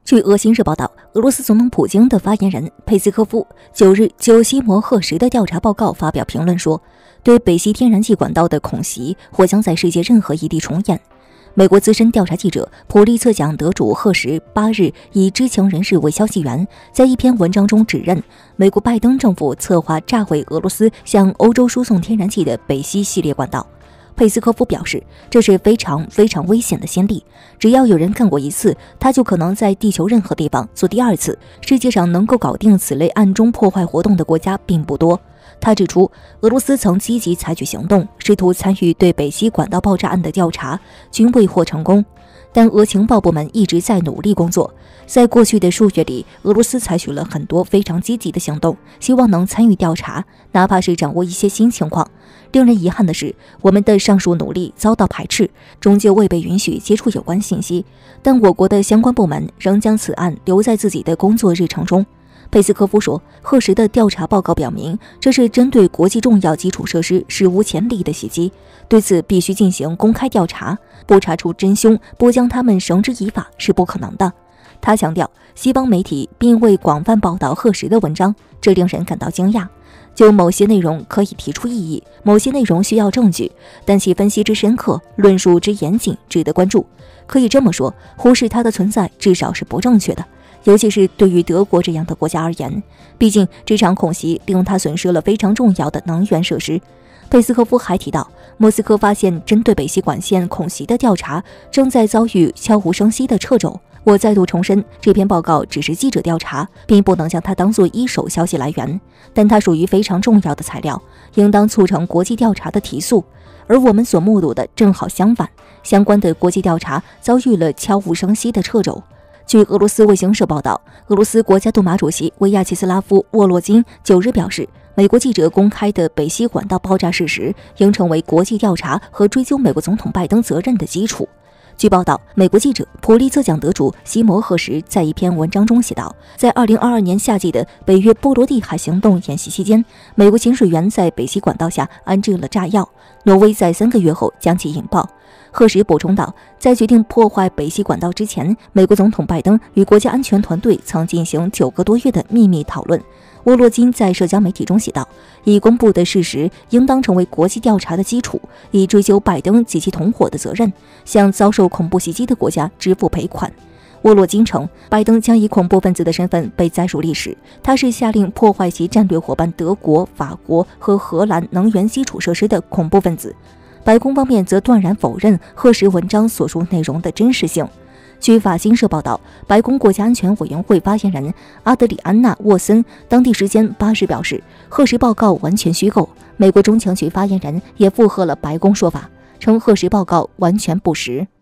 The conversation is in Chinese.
据俄新社报道，俄罗斯总统普京的发言人佩斯科夫9日就西摩赫什的调查报告发表评论说，对北溪天然气管道的恐袭或将在世界任何一地重演。美国资深调查记者、普利策奖得主赫什8日以知情人士为消息源，在一篇文章中指认美国拜登政府策划炸毁俄罗斯向欧洲输送天然气的北溪系列管道。佩斯科夫表示，这是非常危险的先例，只要有人干过一次，他就可能在地球任何地方做第二次。世界上能够搞定此类暗中破坏活动的国家并不多。他指出，俄罗斯曾积极采取行动，试图参与对北溪管道爆炸案的调查，均未获成功。但俄情报部门一直在努力工作，在过去的数月里，俄罗斯采取了很多非常积极的行动，希望能参与调查，哪怕是掌握一些新情况。令人遗憾的是，我们的上述努力遭到排斥，终究未被允许接触有关信息。但我国的相关部门仍将此案留在自己的工作日程中。佩斯科夫说，赫什的调查报告表明，这是针对国际重要基础设施史无前例的袭击，对此必须进行公开调查，不查出真凶，不将他们绳之以法是不可能的。他强调，西方媒体并未广泛报道赫什的文章，这令人感到惊讶。就某些内容可以提出异议，某些内容需要证据，但其分析之深刻，论述之严谨，值得关注。可以这么说，忽视它的存在至少是不正确的，尤其是对于德国这样的国家而言，毕竟这场恐袭令他损失了非常重要的能源设施。佩斯科夫还提到，莫斯科发现针对北溪管线恐袭的调查正在遭遇悄无声息的掣肘。我再度重申，这篇报告只是记者调查，并不能将它当作一手消息来源，但它属于非常重要的材料，应当促成国际调查的提速。而我们所目睹的正好相反，相关的国际调查遭遇了悄无声息的掣肘。据俄罗斯卫星社报道，俄罗斯国家杜马主席维亚切斯拉夫·沃洛金9日表示，美国记者公开的北溪管道爆炸事实应成为国际调查和追究美国总统拜登责任的基础。据报道，美国记者、普利策奖得主西摩赫什在一篇文章中写道，在2022年夏季的北约波罗的海行动演习期间，美国潜水员在北溪管道下安置了炸药，挪威在3个月后将其引爆。赫什补充道，在决定破坏北溪管道之前，美国总统拜登与国家安全团队曾进行9个多月的秘密讨论。沃洛金在社交媒体中写道，已公布的事实应当成为国际调查的基础，以追究拜登及其同伙的责任，向遭受恐怖袭击的国家支付赔款。沃洛金称，拜登将以恐怖分子的身份被载入历史，他是下令破坏其战略伙伴德国、法国和荷兰能源基础设施的恐怖分子。白宫方面则断然否认赫什文章所述内容的真实性。据法新社报道，白宫国家安全委员会发言人阿德里安娜·沃森当地时间8日表示，赫什报告完全虚构。美国中情局发言人也附和了白宫说法，称赫什报告完全不实。